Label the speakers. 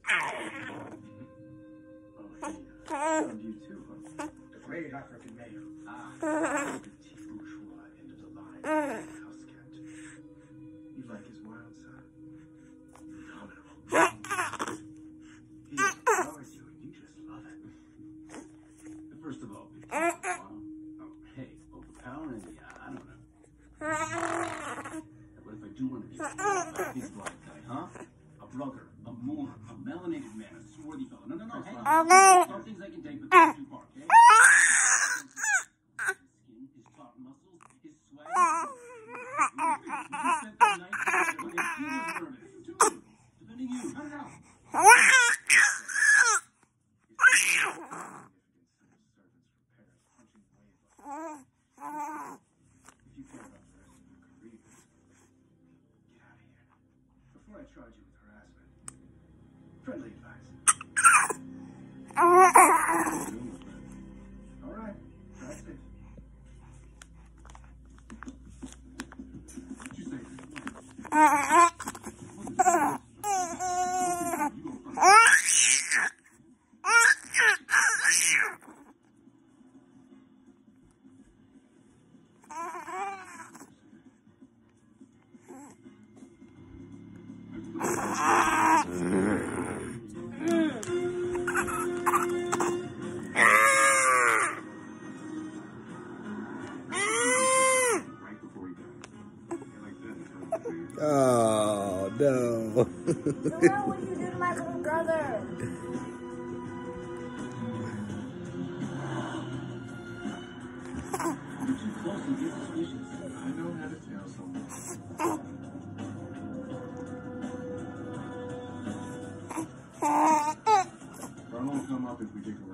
Speaker 1: And you too, huh? The great African mayor. The bourgeois end of the line. House cat. You like his wild side? Indomitable. He empowers you and you just love it. First of all, hey, overpowering? Yeah, I don't know. What if I do want to be a big black guy, huh? A brother, a Moor, a melanated man, a swarthy fellow. No, hang on. Some things I can take, but that's too far, okay? His skin, his taut muscles, his swag. He spent the night together, and he was nervous, too. Defending you. No. If you care about the rest of your career, get out of here. Before I charge you with harassment, friendly advice. All right, that's it. What'd you say?
Speaker 2: Oh, no.
Speaker 3: Look what you did to my little brother.
Speaker 1: You're too close and get suspicious. I know how to tell someone. Problem will come up if we take a